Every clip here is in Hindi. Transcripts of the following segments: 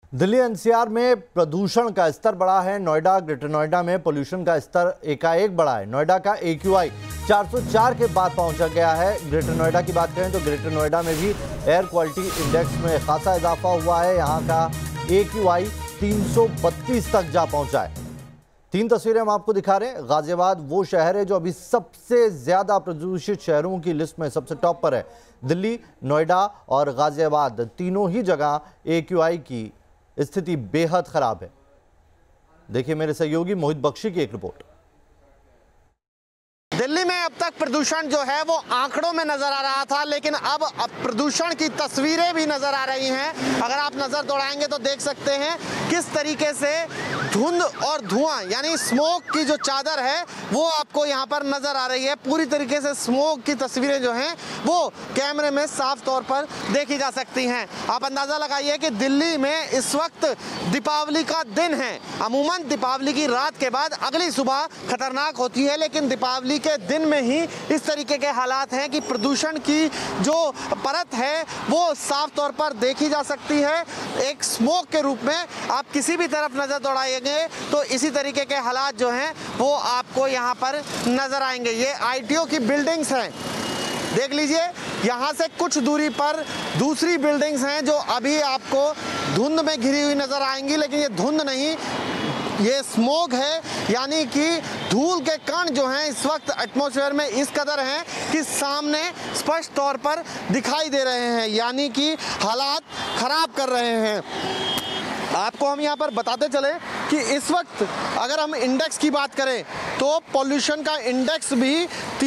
दिल्ली एनसीआर में प्रदूषण का स्तर बढ़ा है। नोएडा, ग्रेटर नोएडा में पोल्यूशन का स्तर एकाएक बढ़ा है। नोएडा का AQI 404 के बाद पहुंचा गया है। ग्रेटर नोएडा की बात करें तो ग्रेटर नोएडा में भी एयर क्वालिटी इंडेक्स में खासा इजाफा हुआ है। यहां का AQI 332 तक जा पहुंचा है। 3 तस्वीरें हम आपको दिखा रहे हैं। गाजियाबाद वो शहर है जो अभी सबसे ज्यादा प्रदूषित शहरों की लिस्ट में सबसे टॉप पर है। दिल्ली, नोएडा और गाजियाबाद तीनों ही जगह AQI की स्थिति बेहद खराब है। देखिए मेरे सहयोगी मोहित बख्शी की एक रिपोर्ट। दिल्ली में अब तक प्रदूषण जो है वो आंकड़ों में नजर आ रहा था, लेकिन अब प्रदूषण की तस्वीरें भी नजर आ रही हैं। अगर आप नजर दौड़ाएंगे तो देख सकते हैं किस तरीके से धुंध और धुआं यानी स्मोक की जो चादर है वो आपको यहाँ पर नजर आ रही है। पूरी तरीके से स्मोक की तस्वीरें जो हैं वो कैमरे में साफ तौर पर देखी जा सकती हैं। आप अंदाजा लगाइए कि दिल्ली में इस वक्त दीपावली का दिन है। अमूमन दीपावली की रात के बाद अगली सुबह खतरनाक होती है, लेकिन दीपावली के दिन में ही इस तरीके के हालात हैं कि प्रदूषण की जो परत है वो साफ तौर पर देखी जा सकती है। एक स्मोक के रूप में आप किसी भी तरफ नजर दौड़ाएंगे तो इसी तरीके के हालात जो हैं वो आपको यहाँ पर नजर आएंगे। ये ITO की बिल्डिंग्स हैं, देख लीजिए। यहाँ से कुछ दूरी पर दूसरी बिल्डिंग्स हैं जो अभी आपको धुंध में घिरी हुई नजर आएंगी, लेकिन ये धुंध नहीं, ये स्मोक है, यानी कि धूल के कण जो हैं इस वक्त एटमॉस्फेयर में इस कदर हैं कि सामने स्पष्ट तौर पर दिखाई दे रहे हैं, यानी कि हालात खराब कर रहे हैं। आपको हम यहाँ पर बताते चले कि इस वक्त अगर हम इंडेक्स की बात करें तो पॉल्यूशन का इंडेक्स भी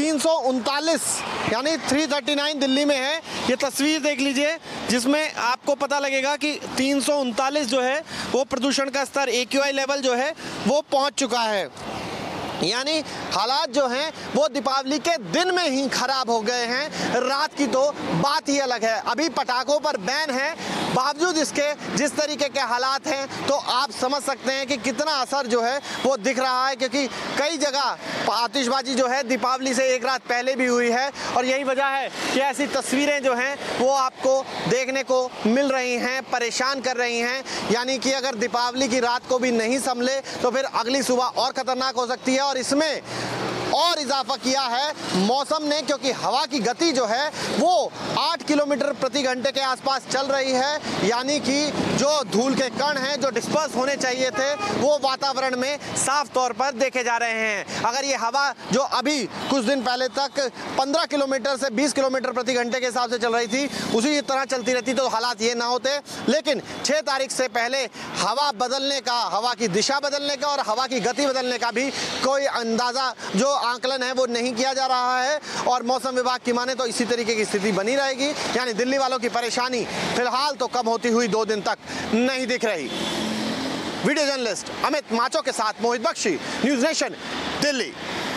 339 यानी 339 दिल्ली में है। ये तस्वीर देख लीजिए जिसमें आपको पता लगेगा कि 339 जो है वो प्रदूषण का स्तर AQI लेवल जो है वो पहुँच चुका है। यानी हालात जो हैं वो दीपावली के दिन में ही खराब हो गए हैं। रात की तो बात ही अलग है। अभी पटाखों पर बैन है, बावजूद इसके जिस तरीके के हालात हैं तो आप समझ सकते हैं कि कितना असर जो है वो दिख रहा है, क्योंकि कई जगह आतिशबाजी जो है दीपावली से एक रात पहले भी हुई है। और यही वजह है कि ऐसी तस्वीरें जो हैं वो आपको देखने को मिल रही हैं, परेशान कर रही हैं। यानी कि अगर दीपावली की रात को भी नहीं संभले तो फिर अगली सुबह और खतरनाक हो सकती है। और इसमें और इजाफा किया है मौसम ने, क्योंकि हवा की गति जो है वो 8 किलोमीटर प्रति घंटे के आसपास चल रही है। यानी कि जो धूल के कण हैं जो डिस्पर्स होने चाहिए थे वो वातावरण में साफ तौर पर देखे जा रहे हैं। अगर ये हवा जो अभी कुछ दिन पहले तक 15 किलोमीटर से 20 किलोमीटर प्रति घंटे के हिसाब से चल रही थी उसी तरह चलती रहती तो हालात ये ना होते। लेकिन 6 तारीख से पहले हवा बदलने का, हवा की दिशा बदलने का और हवा की गति बदलने का भी कोई अंदाजा जो आंकलन है वो नहीं किया जा रहा है। और मौसम विभाग की माने तो इसी तरीके की स्थिति बनी रहेगी। यानी दिल्ली वालों की परेशानी फिलहाल तो कम होती हुई 2 दिन तक नहीं दिख रही। वीडियो जर्नलिस्ट अमित माचो के साथ मोहित बख्शी, न्यूज़ नेशन, दिल्ली।